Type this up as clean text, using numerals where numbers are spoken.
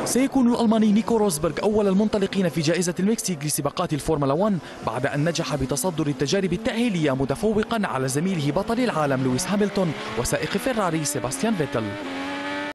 سيكون الألماني نيكو روزبرغ أول المنطلقين في جائزة المكسيك لسباقات الفورمولا 1 بعد أن نجح بتصدر التجارب التأهيلية متفوقا على زميله بطل العالم لويس هامilton وسائق فيراري سيباستيان فيتل.